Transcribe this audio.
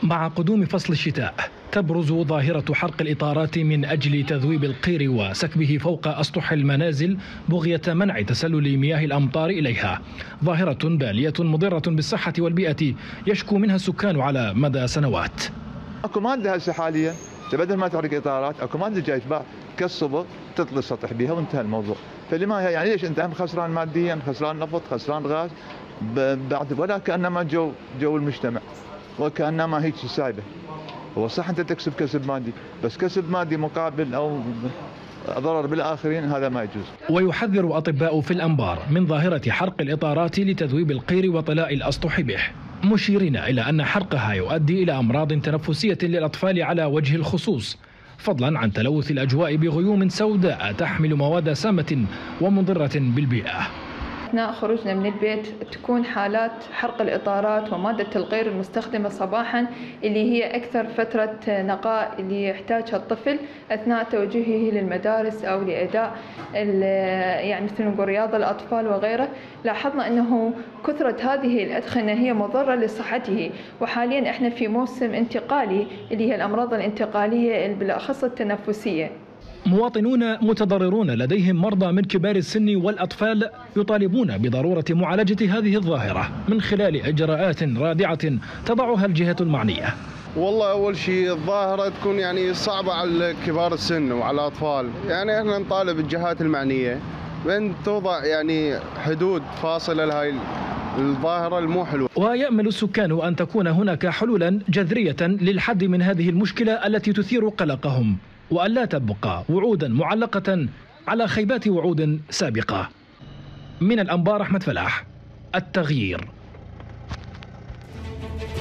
مع قدوم فصل الشتاء تبرز ظاهرة حرق الإطارات من أجل تذويب القير وسكبه فوق أسطح المنازل بغية منع تسلل مياه الأمطار إليها. ظاهرة بالية مضرة بالصحة والبيئة يشكو منها السكان على مدى سنوات. اكو ماده هسه حاليا بدل ما تحرق اطارات اكو ماده جاي تباع كالصبغ تطلي السطح بها وانتهى الموضوع. فلما يعني ليش انت هم خسران ماديا، خسران نفط، خسران غاز بعد، ولا كانما جو المجتمع وكانما هيك سايبه. هو صح انت تكسب كسب مادي، بس كسب مادي مقابل او ضرر بالاخرين هذا ما يجوز. ويحذر اطباء في الانبار من ظاهره حرق الاطارات لتذويب القير وطلاء الاسطح به، مشيرين الى ان حرقها يؤدي الى امراض تنفسيه للاطفال على وجه الخصوص، فضلا عن تلوث الاجواء بغيوم سوداء تحمل مواد سامه ومضره بالبيئه. أثناء خروجنا من البيت تكون حالات حرق الإطارات ومادة الغير المستخدمة صباحا اللي هي أكثر فترة نقاء اللي يحتاجها الطفل أثناء توجهه للمدارس أو لأداء يعني مثل نقول رياضة الأطفال وغيره. لاحظنا أنه كثرة هذه الأدخنة هي مضرة لصحته، وحاليا إحنا في موسم انتقالي اللي هي الأمراض الانتقالية بالأخص التنفسية. مواطنون متضررون لديهم مرضى من كبار السن والأطفال يطالبون بضرورة معالجة هذه الظاهرة من خلال إجراءات رادعة تضعها الجهة المعنية. والله أول شيء الظاهرة تكون يعني صعبة على كبار السن وعلى الأطفال، يعني احنا نطالب الجهات المعنية بأن توضع يعني حدود فاصلة لهاي الظاهرة المو حلوة. ويأمل السكان أن تكون هناك حلولا جذرية للحد من هذه المشكلة التي تثير قلقهم، وأن لا تبقى وعودا معلقة على خيبات وعود سابقة. من الأنبار أحمد فلاح، التغيير.